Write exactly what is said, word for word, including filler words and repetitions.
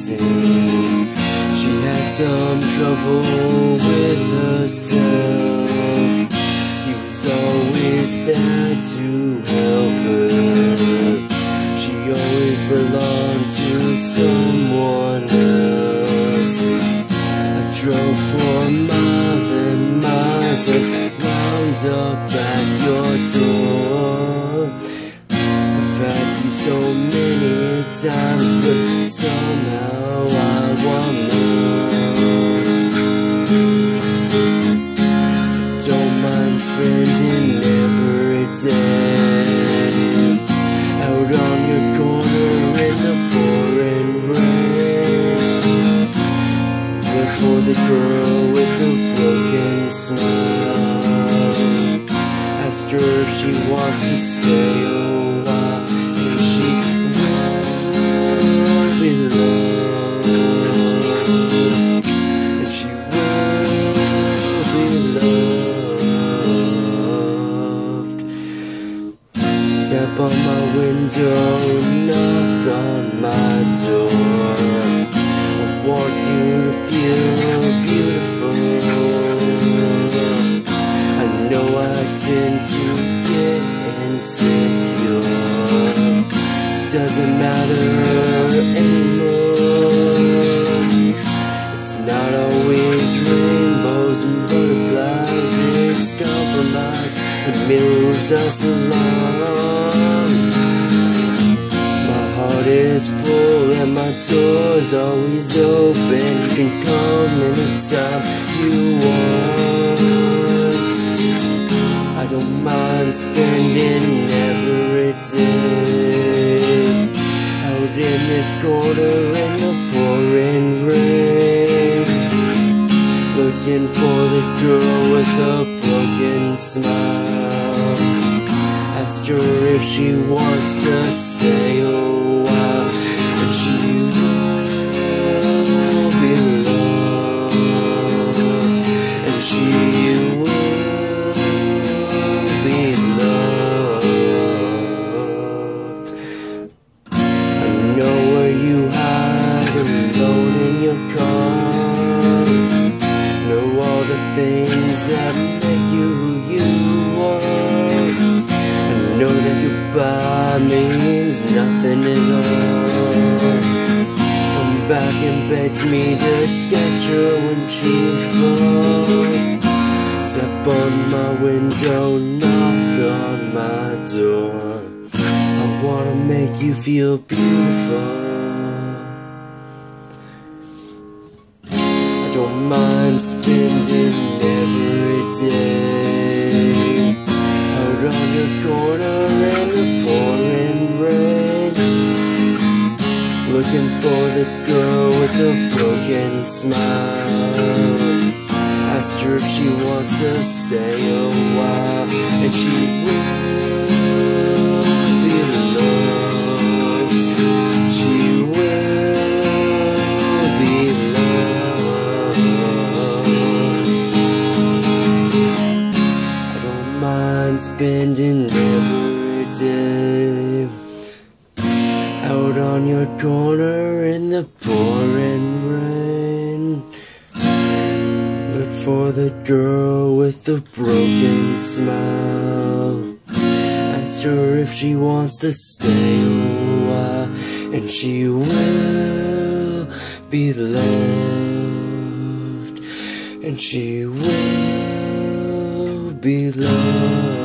dancing. She had some trouble with herself. He was always there to help her. She always belonged to someone else. I drove for miles and miles and wound up at your door. I've had you so many times, but somehow I want more. Don't mind spending every day out on your corner in the pouring rain. Look for the girl with the broken smile. Ask her if she wants to stay a while, and she will be loved, and she will be loved. Tap on my window, knock on my door. I want you to feel beautiful. I know I tend to get insecure. Doesn't matter anymore. It's not always rainbows and butterflies. It's compromise that moves us along. My heart is full and my door's always open. You can come anytime you want. I don't mind spending every day out in the corner in the pouring rain, looking for the girl with a broken smile. Asked her if she wants to stay a while, and she will be loved, and she will be loved. I know where you hide alone in your car. Know all the things that make you who you are. I know that goodbye means nothing at all. Come back and beg me to catch her when she falls. Tap on my window, knock on my door. I wanna make you feel beautiful. I don't mind spending every day out on your corner in the pouring rain, looking for the girl with a broken smile. Asked her if she wants to stay a while, and she will be loved. She will be loved. I don't mind spending every day out on your corner in the pouring rain. Look for the girl with the broken smile. Asked her if she wants to stay a while, and she will be loved, and she will be loved.